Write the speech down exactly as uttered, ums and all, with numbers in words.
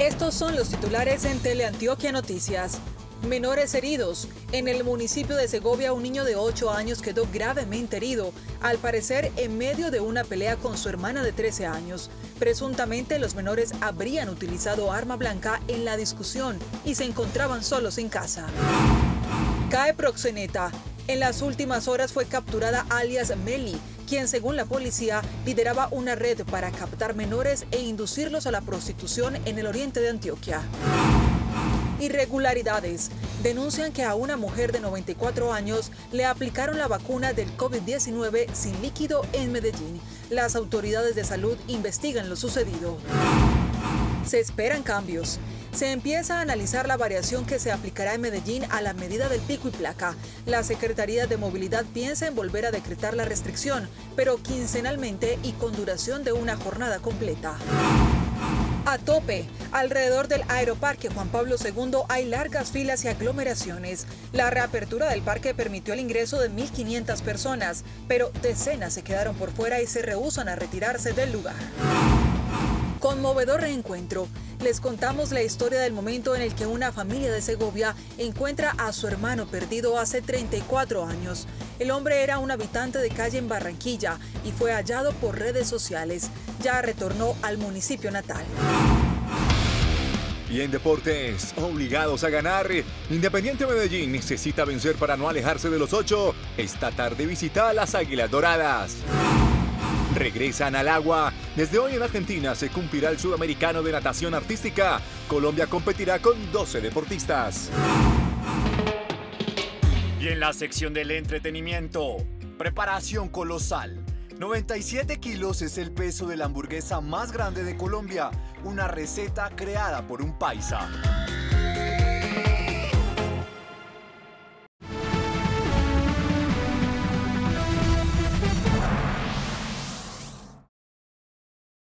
Estos son los titulares en Teleantioquia Noticias. Menores heridos. En el municipio de Segovia, un niño de ocho años quedó gravemente herido, al parecer en medio de una pelea con su hermana de trece años. Presuntamente, los menores habrían utilizado arma blanca en la discusión y se encontraban solos en casa. Cae proxeneta. En las últimas horas fue capturada alias Meli, quien según la policía lideraba una red para captar menores e inducirlos a la prostitución en el oriente de Antioquia. Irregularidades. Denuncian que a una mujer de noventa y cuatro años le aplicaron la vacuna del COVID diecinueve sin líquido en Medellín. Las autoridades de salud investigan lo sucedido. Se esperan cambios. Se empieza a analizar la variación que se aplicará en Medellín a la medida del pico y placa. La Secretaría de Movilidad piensa en volver a decretar la restricción, pero quincenalmente y con duración de una jornada completa. A tope. Alrededor del Aeroparque Juan Pablo segundo hay largas filas y aglomeraciones. La reapertura del parque permitió el ingreso de mil quinientas personas, pero decenas se quedaron por fuera y se rehúsan a retirarse del lugar. Conmovedor reencuentro. Les contamos la historia del momento en el que una familia de Segovia encuentra a su hermano perdido hace treinta y cuatro años. El hombre era un habitante de calle en Barranquilla y fue hallado por redes sociales. Ya retornó al municipio natal. Y en deportes, obligados a ganar, Independiente Medellín necesita vencer para no alejarse de los ocho. Esta tarde visita a las Águilas Doradas. Regresan al agua. Desde hoy en Argentina se cumplirá el sudamericano de natación artística. Colombia competirá con doce deportistas. Y en la sección del entretenimiento, preparación colosal. noventa y siete kilos es el peso de la hamburguesa más grande de Colombia, una receta creada por un paisa.